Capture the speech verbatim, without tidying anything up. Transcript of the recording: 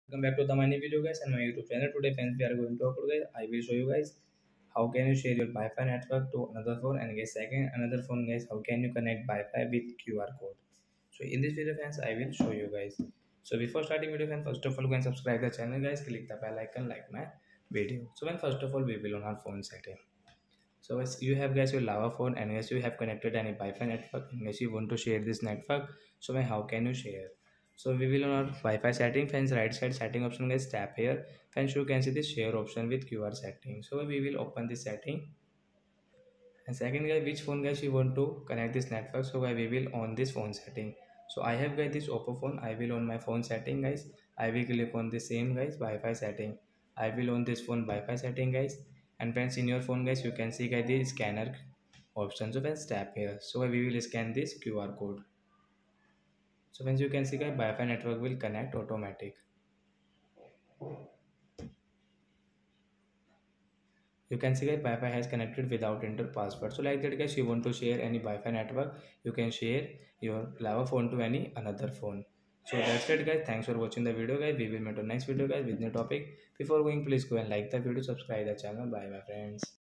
Welcome back to the Money Video guys and my YouTube channel. Today friends we are going to talk guys. I will show you guys how can you share your Wi-Fi network to another phone, and guys second another phone guys how can you connect Wi-Fi with Q R code. So in this video friends I will show you guys. So before starting video friends, first of all go and subscribe the channel guys, click the bell icon, like my video. So when first of all we will on our phone setting. So as you have guys your lava phone and guys you have connected any Wi-Fi network and guys you want to share this network. So when how can you share? So we will on our Wi-Fi setting, friends right side setting option guys, tap here. Friends you can see the share option with Q R setting. So we will open this setting. And second guys, which phone guys you want to connect this network. So we will on this phone setting. So I have guys this Oppo phone. I will on my phone setting guys. I will click on the same guys Wi-Fi setting. I will on this phone Wi-Fi setting guys. And friends in your phone guys you can see guys the scanner option. So friends tap here. So we will scan this Q R code. So friends you can see guys Wi-Fi network will connect automatic. You can see that Wi-Fi has connected without enter password. So like that guys, you want to share any Wi-Fi network, you can share your lava phone to any another phone. So that's it guys. Thanks for watching the video guys. We will meet on next video guys with new topic. Before going, please go and like the video, subscribe the channel. Bye my friends.